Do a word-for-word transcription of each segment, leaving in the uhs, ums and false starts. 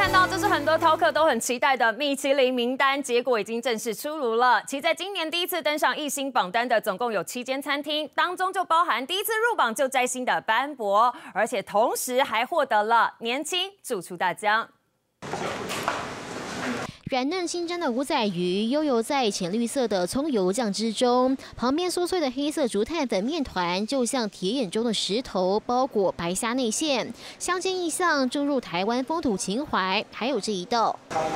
看到，这是很多饕客都很期待的米其林名单，结果已经正式出炉了。其在今年第一次登上一星榜单的，总共有七间餐厅，当中就包含第一次入榜就摘星的班博，而且同时还获得了年轻主厨大奖。 软嫩清蒸的五仔鱼悠游在浅绿色的葱油酱之中，旁边酥脆的黑色竹炭粉面团就像铁眼中的石头，包裹白虾内馅，乡间意象注入台湾风土情怀。还有这一道。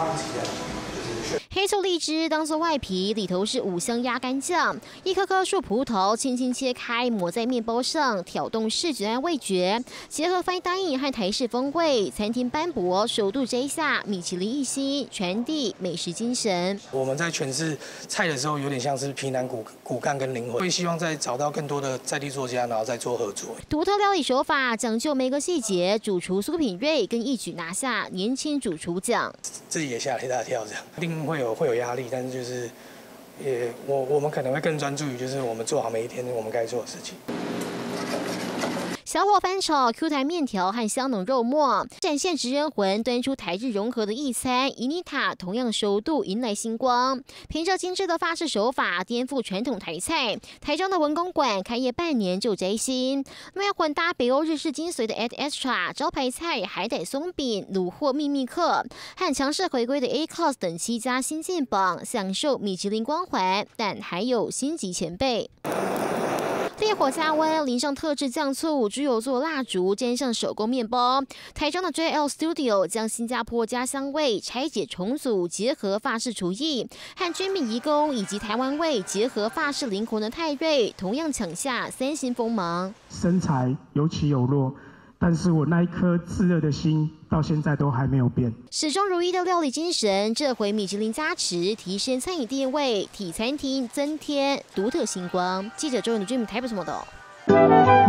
黑醋荔枝当做外皮，里头是五香鸭肝酱，一颗颗树葡萄轻轻切开，抹在面包上，挑动视觉和味觉，结合 fine dining 和台式风味，餐厅班博首度摘下米其林一星，传递美食精神。 我们在诠释菜的时候，有点像是皮囊骨骨干跟灵魂，会希望再找到更多的在地作家，然后再做合作。 独特料理手法，讲究每个细节，主厨苏品瑞更一举拿下年轻主厨奖， 自己也吓了一大跳，这样一定会有。 会有压力，但是就是也我我们可能会更专注于就是我们做好每一天我们该做的事情。 小火翻炒 Q 弹面条和香浓肉末，展现职人魂，端出台日融合的一餐。伊妮塔同样熟度迎来星光，凭着精致的法式手法颠覆传统台菜。台中的文公馆开业半年就摘星，那要混搭北欧日式精髓的 Ed Extra 招牌菜海胆松饼、卤货秘密客和强势回归的 A Cost 等七家新进榜，享受米其林光环，但还有星级前辈。 烈火加温，淋上特制酱醋、猪油做蜡烛，沾上手工面包。台中的 J L Studio 将新加坡家乡味拆解重组，结合法式厨艺和军民移工以及台湾味结合法式灵魂的泰瑞，同样抢下三星锋芒。 身材有起有落。 但是我那一颗炙热的心到现在都还没有变， 始终如一的料理精神，这回米其林加持，提升餐饮地位，替餐厅增添独特星光。记者周永的 Dream 台北什么的。